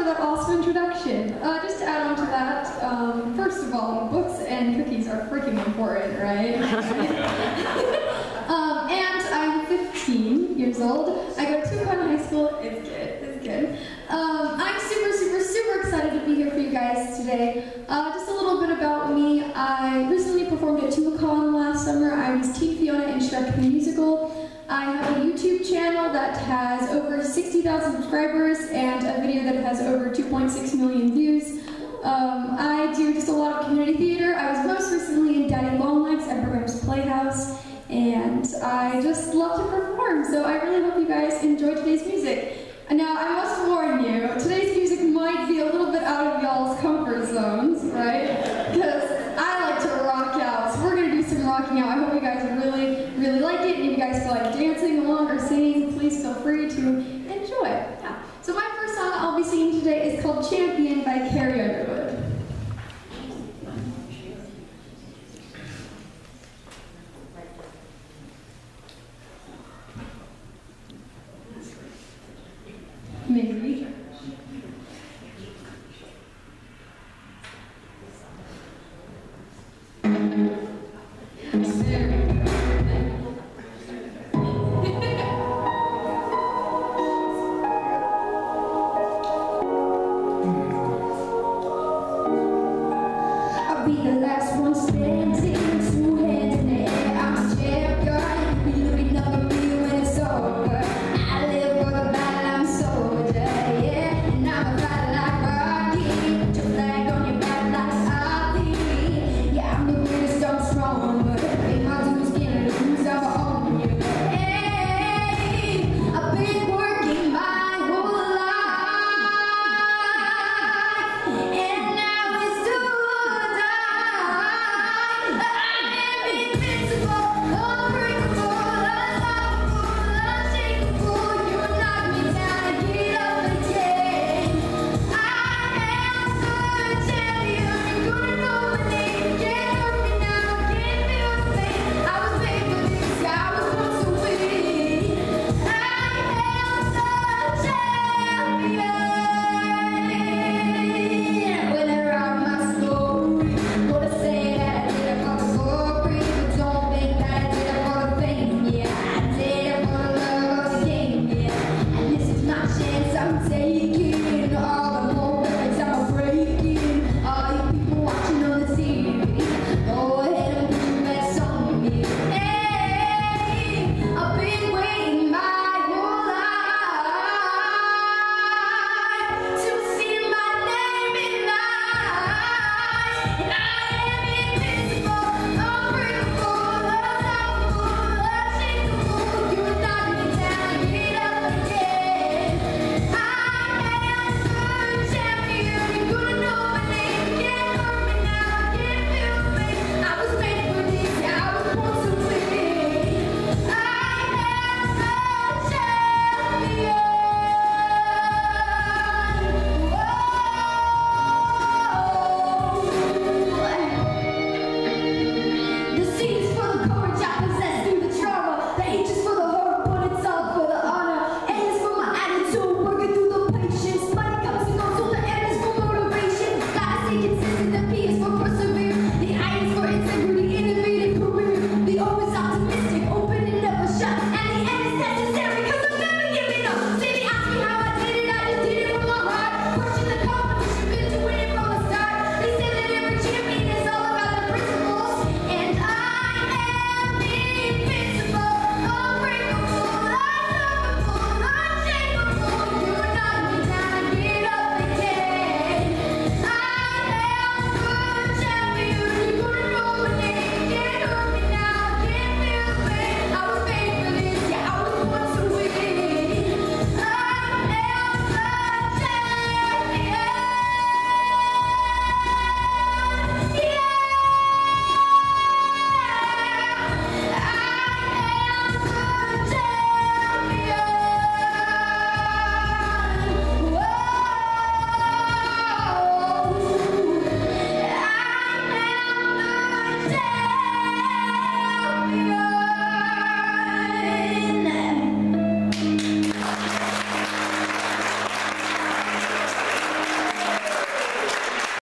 that awesome introduction. Just to add on to that, first of all, books and cookies are freaking important, right? And I'm 15 years old. I go to Tucson High School. It's good. I'm super excited to be here for you guys today. Just a little bit about me. I recently performed at TuaCon last summer. I was Teen Fiona in Shrek the Musical. I have a YouTube channel that has over 60,000 subscribers and a video that has over 2.6 million views. I do just a lot of community theater. I was most recently in Daddy Longlegs at Brigham's Playhouse, and I just love to perform, so I really hope you guys enjoy today's music. Now, I must warn you, today's music might be a little bit out of y'all's comfort zones, right? Because I like to rock out, so we're going to do some rocking out. I hope you guys really like it, and if you guys feel like dancing along or singing, please feel free to enjoy. Yeah. So my first song I'll be singing today is called Champion by Carrie Underwood. Maybe.